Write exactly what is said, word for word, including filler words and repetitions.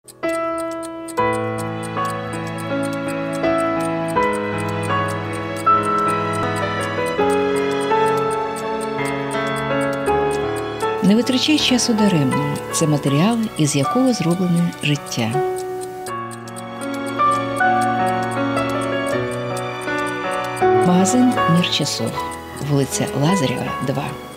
Не витрачай часу даремно. Це матеріал, із якого зроблене життя. Магазин «Мир часов», вулиця Лазарєва, два.